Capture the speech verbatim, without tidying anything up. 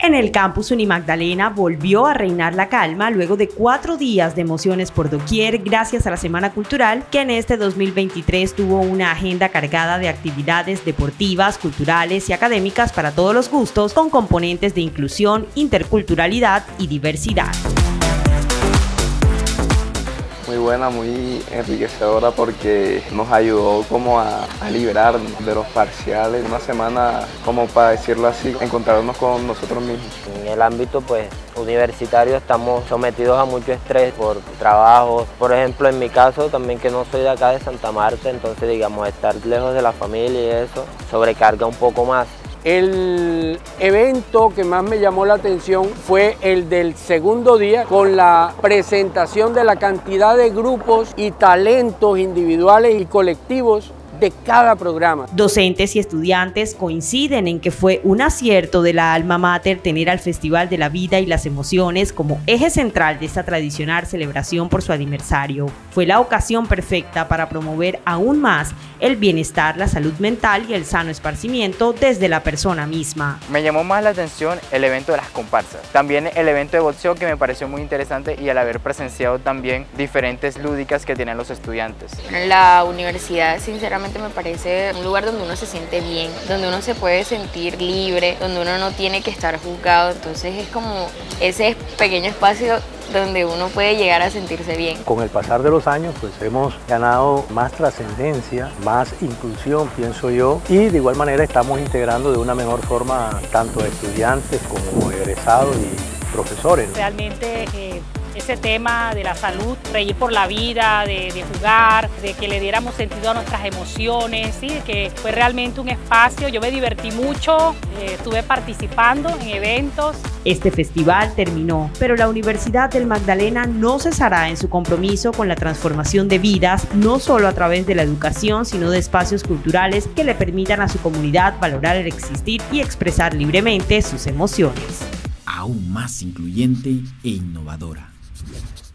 En el campus Unimagdalena volvió a reinar la calma luego de cuatro días de emociones por doquier gracias a la Semana Cultural, que en este dos mil veintitrés tuvo una agenda cargada de actividades deportivas, culturales y académicas para todos los gustos, con componentes de inclusión, interculturalidad y diversidad. Muy buena, muy enriquecedora porque nos ayudó como a, a liberarnos de los parciales, una semana, como para decirlo así, encontrarnos con nosotros mismos. En el ámbito pues universitario estamos sometidos a mucho estrés por trabajo, por ejemplo en mi caso también, que no soy de acá de Santa Marta, entonces digamos estar lejos de la familia y eso sobrecarga un poco más. El evento que más me llamó la atención fue el del segundo día, con la presentación de la cantidad de grupos y talentos individuales y colectivos de cada programa. Docentes y estudiantes coinciden en que fue un acierto de la alma mater tener al Festival de la Vida y las Emociones como eje central de esta tradicional celebración por su aniversario. Fue la ocasión perfecta para promover aún más el bienestar, la salud mental y el sano esparcimiento desde la persona misma. Me llamó más la atención el evento de las comparsas, también el evento de boxeo, que me pareció muy interesante, y al haber presenciado también diferentes lúdicas que tienen los estudiantes. La universidad sinceramente me parece un lugar donde uno se siente bien, donde uno se puede sentir libre, donde uno no tiene que estar juzgado, entonces es como ese pequeño espacio donde uno puede llegar a sentirse bien. Con el pasar de los años pues hemos ganado más trascendencia, más inclusión, pienso yo, y de igual manera estamos integrando de una mejor forma tanto a estudiantes como egresados y profesores. Realmente eh, ese tema de la salud, reír por la vida, de, de jugar, de que le diéramos sentido a nuestras emociones, ¿sí? Que fue realmente un espacio, yo me divertí mucho, eh, estuve participando en eventos. Este festival terminó, pero la Universidad del Magdalena no cesará en su compromiso con la transformación de vidas, no solo a través de la educación, sino de espacios culturales que le permitan a su comunidad valorar el existir y expresar libremente sus emociones. Aún más incluyente e innovadora.